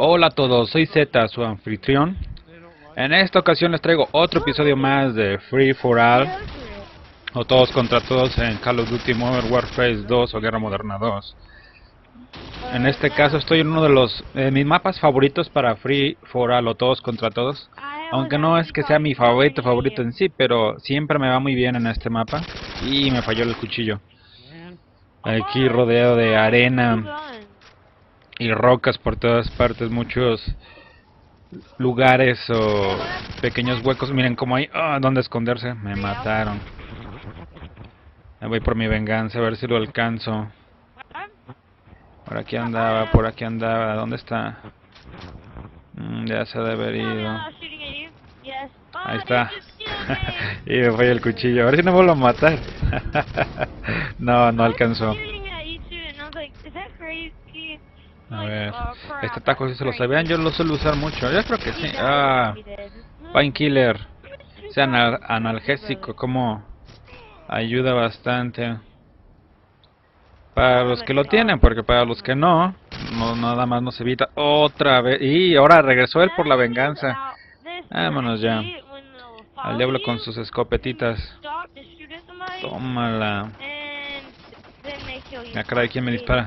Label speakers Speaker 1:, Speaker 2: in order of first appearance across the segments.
Speaker 1: Hola a todos, soy Z, su anfitrión. En esta ocasión les traigo otro episodio más de Free for All, o Todos contra Todos en Call of Duty Modern Warfare 2 o Guerra Moderna 2. En este caso estoy en uno de mis mapas favoritos para Free for All o Todos contra Todos. Aunque no es que sea mi favorito en sí, pero siempre me va muy bien en este mapa. Y me falló el cuchillo. Aquí rodeado de arena y rocas por todas partes, muchos lugares o pequeños huecos. Miren cómo hay donde esconderse. Me mataron. Me voy por mi venganza, a ver si lo alcanzo. Por aquí andaba. ¿Dónde está? Ya se ha de haber ido. Ahí está. Y me falla el cuchillo. A ver si no me vuelvo a matar. No, no alcanzó. A ver, este ataque si se lo sabían, yo lo suelo usar mucho. Yo creo que sí. Painkiller. O sea, analgésico, como ayuda bastante. Para los que lo tienen, porque para los que no, nada más nos evita otra vez. Y ahora regresó él por la venganza. Vámonos ya. Al diablo con sus escopetitas. Tómala. Ah, caray, ¿quién me dispara?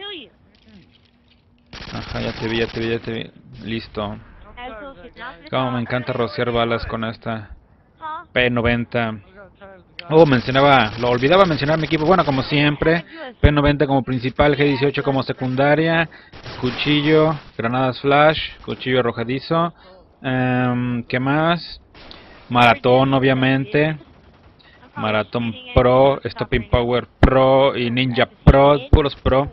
Speaker 1: Ajá, ya te vi. Listo. Como me encanta rociar balas con esta P90. Lo olvidaba mencionar mi equipo. Bueno, como siempre, P90 como principal, G18 como secundaria, cuchillo, granadas flash, cuchillo arrojadizo. ¿Qué más? Maratón, obviamente. Maratón Pro, Stopping Power Pro y Ninja Pro, puros Pro.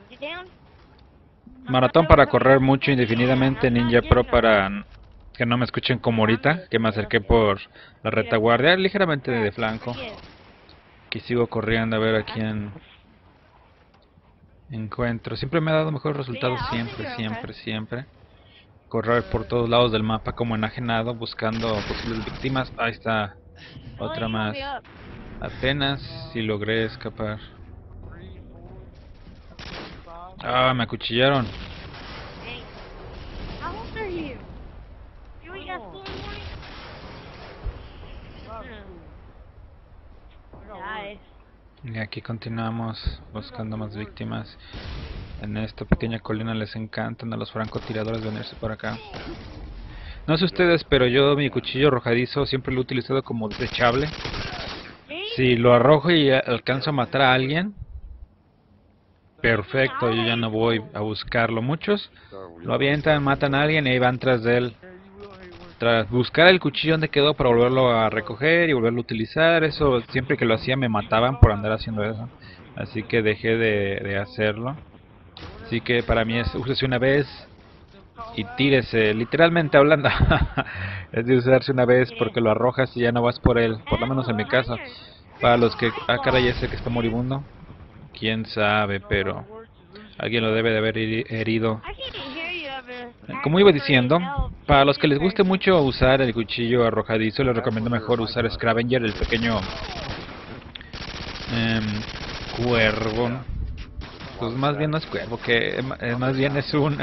Speaker 1: Maratón para correr mucho indefinidamente, Ninja Pro para que no me escuchen como ahorita, que me acerqué por la retaguardia, ligeramente de flanco. Aquí sigo corriendo a ver a quién encuentro. Siempre me ha dado mejores resultados, siempre. Correr por todos lados del mapa como enajenado, buscando posibles víctimas. Ahí está, otra más. Apenas si logré escapar. Me acuchillaron. Y aquí continuamos buscando más víctimas. En esta pequeña colina les encantan a los francotiradores venirse por acá. No sé ustedes, pero yo mi cuchillo arrojadizo siempre lo he utilizado como desechable. Si lo arrojo y alcanzo a matar a alguien, perfecto, yo ya no voy a buscarlo. Muchos lo avientan, matan a alguien y ahí van tras de él. Tras buscar el cuchillo donde quedó para volverlo a recoger y volverlo a utilizar. Eso siempre que lo hacía me mataban por andar haciendo eso. Así que dejé de hacerlo. Así que para mí es úsese una vez y tírese, literalmente hablando. Es de usarse una vez porque lo arrojas y ya no vas por él. Por lo menos en mi caso. Para los que... caray, ese que está moribundo. Quién sabe, pero alguien lo debe de haber herido. Como iba diciendo, para los que les guste mucho usar el cuchillo arrojadizo, les recomiendo mejor usar Scavenger, el pequeño cuervo. Pues más bien no es cuervo, que más bien es un...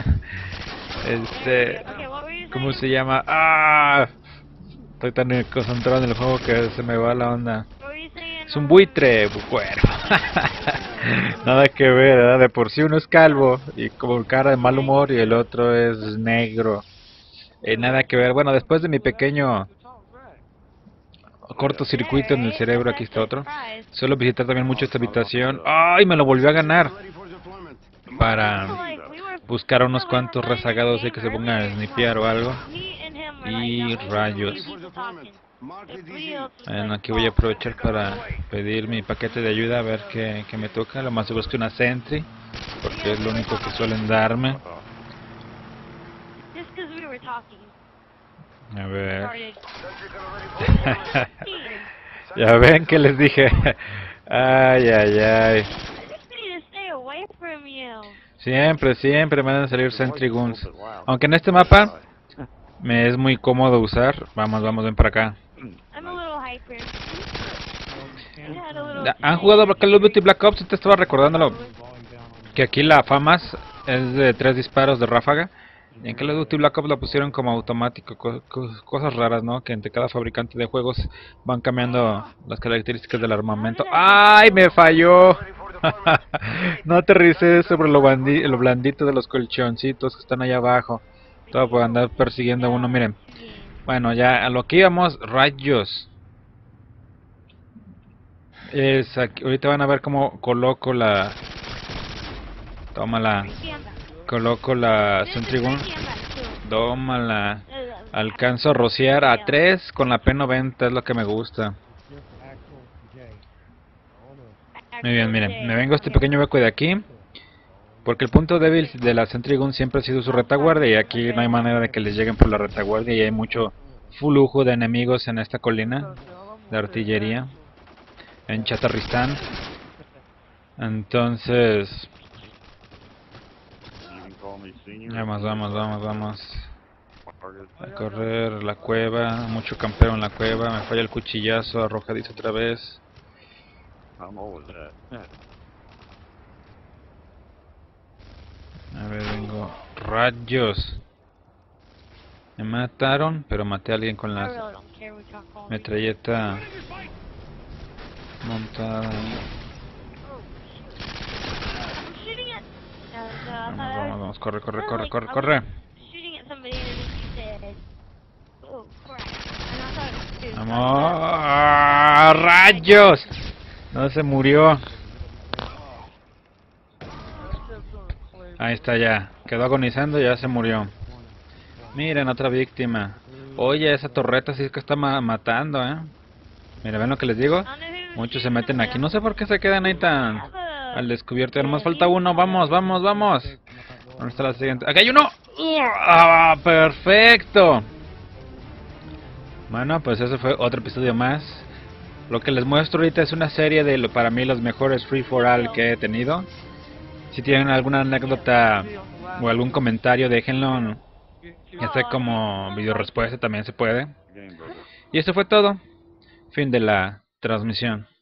Speaker 1: ¿cómo se llama? Estoy tan concentrado en el juego que se me va la onda. Es un buitre, cuervo. Nada que ver, ¿verdad? De por sí uno es calvo y con cara de mal humor y el otro es negro. Nada que ver. Bueno, después de mi pequeño cortocircuito en el cerebro, aquí está otro. Suelo visitar también mucho esta habitación. ¡Ay! Me lo volvió a ganar. Para buscar a unos cuantos rezagados y que se pongan a snifear o algo. Y rayos. Bueno, aquí voy a aprovechar para pedir mi paquete de ayuda a ver qué me toca. Lo más seguro es que una Sentry, porque es lo único que suelen darme. A ver. Ya ven que les dije. Ay. Siempre me van a salir Sentry Guns. Aunque en este mapa me es muy cómodo usar. Vamos, ven para acá. ¿Han jugado Call of Duty Black Ops? Te estaba recordándolo. Que aquí la FAMAS es de 3 disparos de ráfaga. Y en Call of Duty Black Ops lo pusieron como automático, cosas raras, ¿no? Que entre cada fabricante de juegos van cambiando las características del armamento. ¡Ay, me falló! No aterricé sobre lo blandito de los colchoncitos que están allá abajo. Todo por andar persiguiendo a uno, miren. Bueno, ya a lo que íbamos, rayos. Ahorita van a ver cómo coloco la... Tómala. Coloco la Sentry Gun. Tómala. Alcanzo a rociar a 3 con la P90, es lo que me gusta. Muy bien, miren, me vengo a este pequeño hueco de aquí. Porque el punto débil de la Sentry Gun siempre ha sido su retaguardia. Y aquí no hay manera de que les lleguen por la retaguardia. Y hay mucho flujo de enemigos en esta colina de artillería. En Chatarristán. Entonces... Vamos. A correr la cueva. Mucho campero en la cueva. Me falla el cuchillazo arrojadizo otra vez. A ver, vengo. Rayos. Me mataron, pero maté a alguien con la metralleta montada. Vamos, corre. ¡Vamos! ¡Rayos! No se murió. Ahí está ya. Quedó agonizando y ya se murió. Miren, otra víctima. Oye, esa torreta sí es que está matando, ¿eh? Miren, ¿ven lo que les digo? Muchos se meten aquí. No sé por qué se quedan ahí tan al descubierto. Nomás falta uno. Vamos. ¿Dónde está la siguiente? ¡Aquí hay uno! ¡Ah, perfecto! Bueno, pues ese fue otro episodio más. Lo que les muestro ahorita es una serie de, para mí, los mejores Free for All que he tenido. Si tienen alguna anécdota o algún comentario, déjenlo. Ya sea como video respuesta también se puede. Y esto fue todo. Fin de la transmisión.